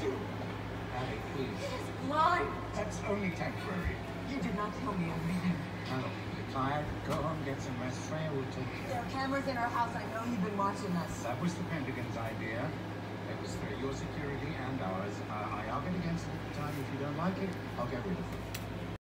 you? Abby, please. He is blind. That's only temporary. You did not tell me everything. Hello, you're tired? Go home, get some rest. Freya will take There care. are cameras in our house. I know you've been watching us. That was the Pentagon's idea. It was for your security and ours. I argued against it at the time. If you don't like it, I'll get rid of it.